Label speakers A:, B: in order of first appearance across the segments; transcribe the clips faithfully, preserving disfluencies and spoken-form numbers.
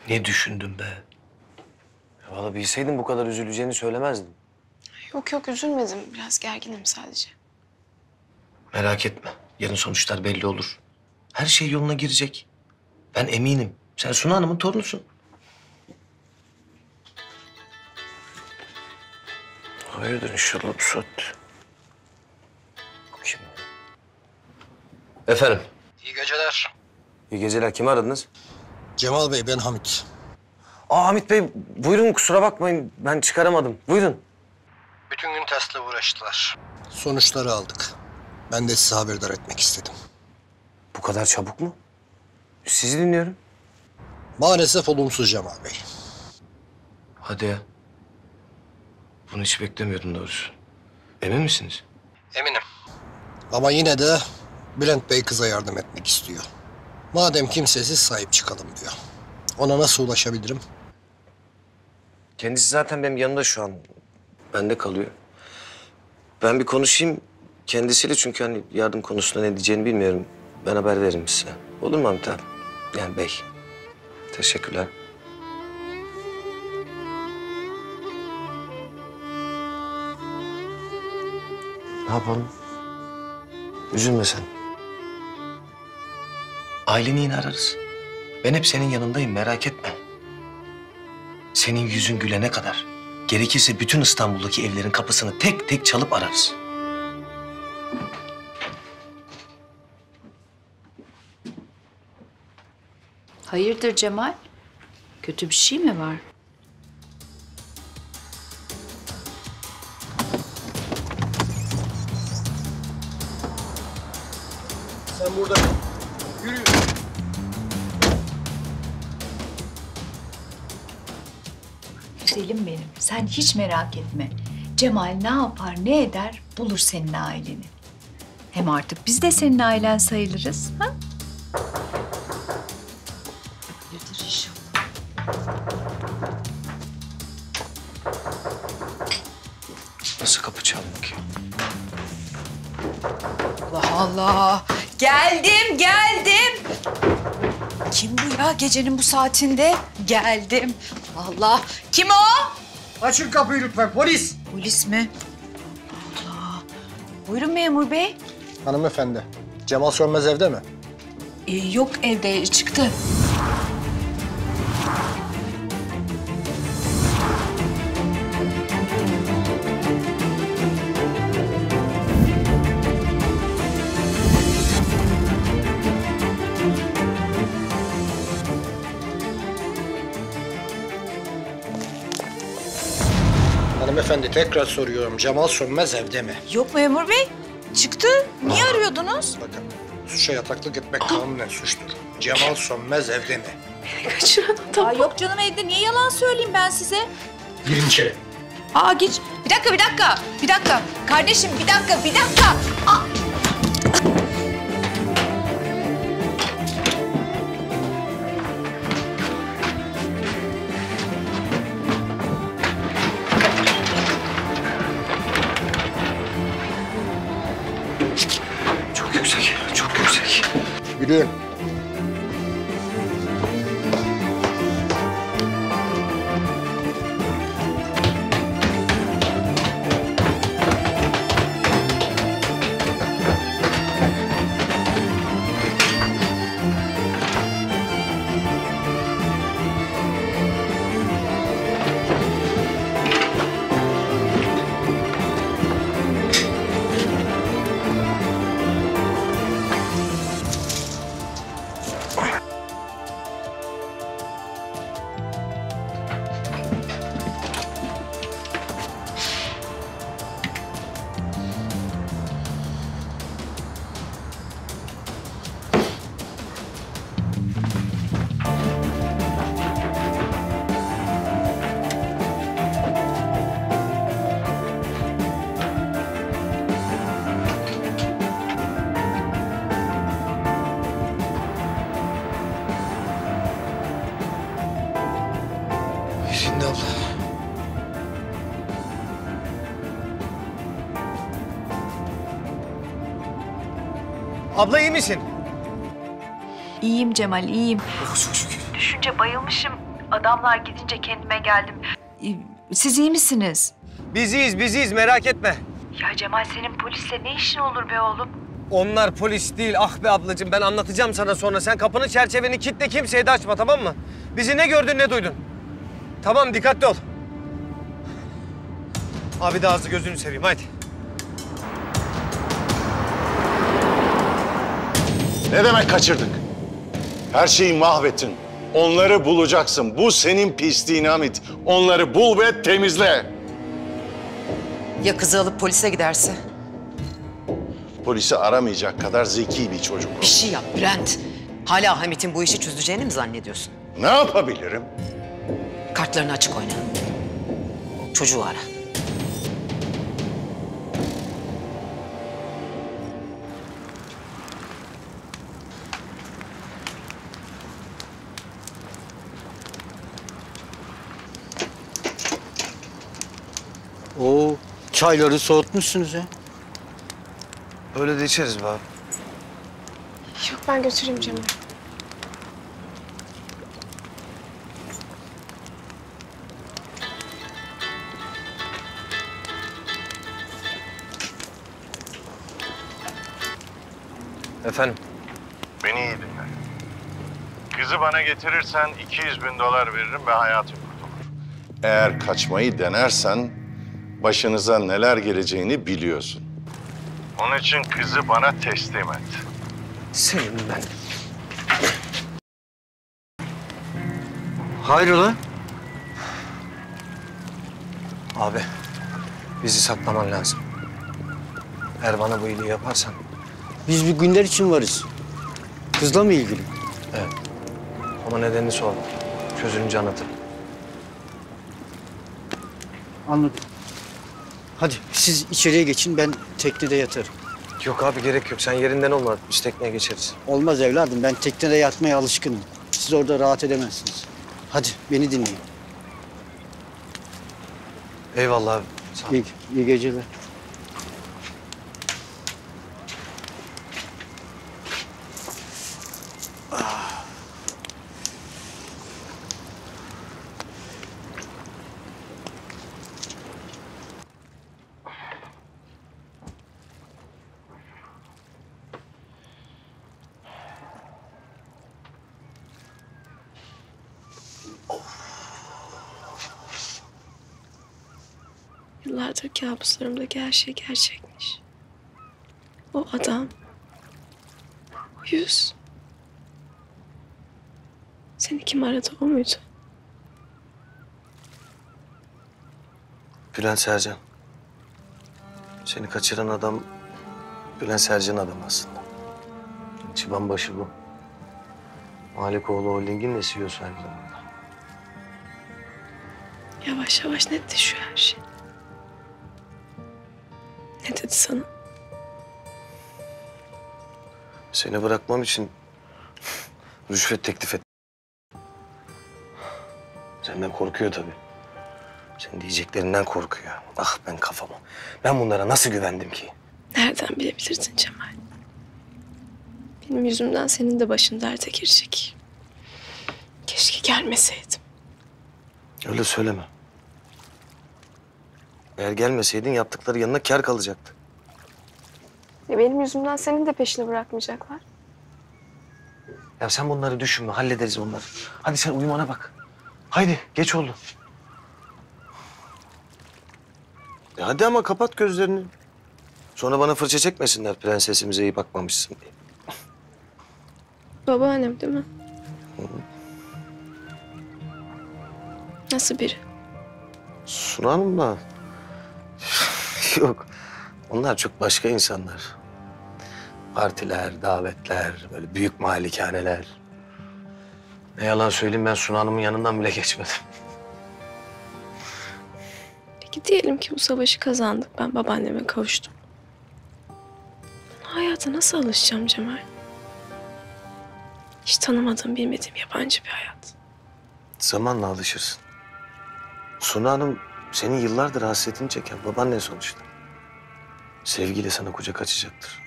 A: Ne düşündün be? Ya vallahi bilseydim bu kadar üzüleceğini söylemezdim.
B: Yok yok üzülmedim. Biraz gerginim sadece.
A: Merak etme. Yarın sonuçlar belli olur. Her şey yoluna girecek. Ben eminim. Sen Suna Hanım'ın torunusun. Hayırdır inşallah bu saatte. Bakayım. Efendim?
C: İyi geceler.
A: İyi geceler. Kimi aradınız?
C: Cemal Bey, ben Hamit.
A: Aa Hamit Bey, buyurun kusura bakmayın. Ben çıkaramadım. Buyurun.
C: Bütün gün testle uğraştılar. Sonuçları aldık. Ben de size haberdar etmek istedim.
A: Bu kadar çabuk mu? Sizi dinliyorum.
C: Maalesef olumsuz Cemal Bey.
A: Hadi ya. Bunu hiç beklemiyordum doğrusu. Emin misiniz?
C: Eminim. Ama yine de Bülent Bey kıza yardım etmek istiyor. Madem kimsesiz sahip çıkalım diyor. Ona nasıl ulaşabilirim?
A: Kendisi zaten benim yanımda şu an. Bende kalıyor. Ben bir konuşayım kendisiyle çünkü hani yardım konusunda ne diyeceğini bilmiyorum. Ben haber veririm size. Olur mu Hamit abi? Yani bey. Teşekkürler. Ne yapalım? Üzülme sen. Aileni yine ararız. Ben hep senin yanındayım, merak etme. Senin yüzün gülene kadar gerekirse bütün İstanbul'daki evlerin kapısını tek tek çalıp ararız.
D: Hayırdır Cemal? Kötü bir şey mi var?
C: Sen burada yürü.
D: Güzelim benim. Sen hiç merak etme. Cemal ne yapar, ne eder bulur senin aileni. Hem artık biz de senin ailen sayılırız. Ha? Hayırdır inşallah.
A: Nasıl kapı çalmak ya?
D: Allah Allah. Geldim, geldim. Kim bu ya gecenin bu saatinde? Geldim. Allah. Kim o?
C: Açın kapıyı lütfen, polis.
D: Polis mi? Allah. Buyurun memur bey.
C: Hanımefendi, Cemal Sönmez evde mi?
D: Ee, yok evde çıktı.
C: Hanımefendi, tekrar soruyorum. Cemal Sönmez evde mi?
D: Yok memur bey. Çıktı. Niye arıyordunuz?
C: Bakın, suça yataklık etmek kanunen suçtur. Cemal Sönmez evde mi?
D: Kaçıran adam. Aa, yok canım evde. Niye yalan söyleyeyim ben size?
C: Girin içeri.
D: Aa geç. Bir dakika, bir dakika. Bir dakika. Kardeşim bir dakika, bir dakika. Aa.
A: Çok yüksek, çok yüksek.
C: Yürüyün.
A: Şimdi abla. Abla iyi misin?
D: İyiyim Cemal, iyiyim.
A: Oh çok şükür.
D: Düşünce bayılmışım. Adamlar gidince kendime geldim. Siz iyi misiniz?
A: Biziz, biziz. Merak etme.
D: Ya Cemal, senin polisle ne işin olur be oğlum?
A: Onlar polis değil. Ah be ablacığım, ben anlatacağım sana sonra. Sen kapını çerçeveni kilitle, kimseye de açma, tamam mı? Bizi ne gördün ne duydun. Tamam, dikkatli ol. Abi de ağzı gözünü seveyim, hadi.
E: Ne demek kaçırdık? Her şeyi mahvettin. Onları bulacaksın. Bu senin pisliğin Hamit. Onları bul ve temizle.
F: Ya kızı alıp polise giderse?
E: Polisi aramayacak kadar zeki bir çocuk.
F: Bir şey yap Bülent. Hala Hamit'in bu işi çözeceğini mi zannediyorsun?
E: Ne yapabilirim?
F: Kartlarını açık oyna. Çocuğu ara.
G: Oo, çayları soğutmuşsunuz ya.
A: Öyle de içeriz be abi.
B: Yok ben götüreyim Cemal.
A: Efendim?
E: Beni iyi dinle. Kızı bana getirirsen iki yüz bin dolar veririm ve hayatın kurtulur. Eğer kaçmayı denersen başınıza neler geleceğini biliyorsun. Onun için kızı bana teslim et.
A: Senin ben.
G: Hayrola?
A: Abi, bizi saklaman lazım. Eğer bana bu iyiliği yaparsan...
G: Biz bir günler için varız. Kızla mı ilgili?
A: Evet. Ama nedenini sor. Çözülünce anlatırım.
G: Anladım. Hadi siz içeriye geçin, ben teknede yatarım.
A: Yok abi, gerek yok. Sen yerinden olma. Biz tekneye geçeriz.
G: Olmaz evladım, ben teknede yatmaya alışkınım. Siz orada rahat edemezsiniz. Hadi beni dinleyin.
A: Eyvallah abi. Sağ ol.
G: İyi, iyi geceler.
B: Yıllardır kabuslarımdaki her şey gerçekmiş. O adam, o yüz. Seni kim aradı, o muydu?
A: Bülent Sercan. Seni kaçıran adam Bülent Sercan adam aslında. Çıban başı bu. Malikoğlu Holding'in de C E O'su aynı zamanda.
B: Yavaş yavaş netleşiyor her şey. Ne dedi sana?
A: Seni bırakmam için rüşvet teklif et. Senden korkuyor tabii. Senin diyeceklerinden korkuyor. Ah ben kafama. Ben bunlara nasıl güvendim ki?
B: Nereden bilebilirdin Cemal? Benim yüzümden senin de başın derde girecek. Keşke gelmeseydim.
A: Öyle söyleme. Eğer gelmeseydin yaptıkları yanına kâr kalacaktı.
B: Ya benim yüzümden senin de peşini bırakmayacaklar.
A: Ya sen bunları düşünme, hallederiz onları. Hadi sen uyumana bak. Haydi, geç oldu. Ya hadi ama kapat gözlerini. Sonra bana fırça çekmesinler prensesimize iyi bakmamışsın diye.
B: Babaannem değil mi? Nasıl biri?
A: Suna Hanım mı? Yok. Onlar çok başka insanlar. Partiler, davetler, böyle büyük malikaneler. Ne yalan söyleyeyim, ben Suna Hanım'ın yanından bile geçmedim.
B: Peki diyelim ki bu savaşı kazandık. Ben babaanneme kavuştum. Hayata nasıl alışacağım Cemal? Hiç tanımadığım, bilmediğim yabancı bir hayat.
A: Zamanla alışırsın. Suna Hanım senin yıllardır hasretini çeken babaannen sonuçta. Sevgiyle sana kucak açacaktır.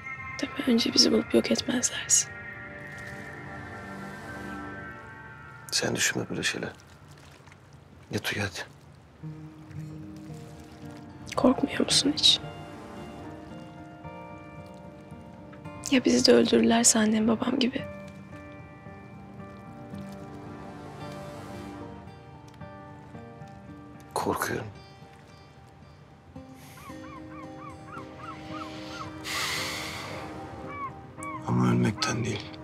B: Tabii önce bizi bulup yok etmezlerse.
A: Sen düşünme böyle şeyler. Yat uyu hadi.
B: Korkmuyor musun hiç? Ya bizi de öldürürlerse annem babam gibi?
A: Korkuyorum. Ama ölmekten değil.